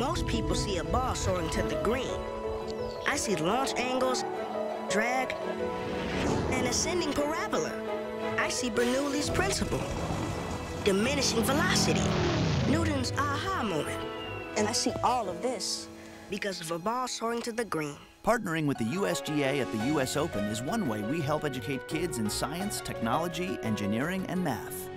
Most people see a ball soaring to the green. I see launch angles, drag, and ascending parabola. I see Bernoulli's principle, diminishing velocity, Newton's aha moment. And I see all of this because of a ball soaring to the green. Partnering with the USGA at the US Open is one way we help educate kids in science, technology, engineering, and math.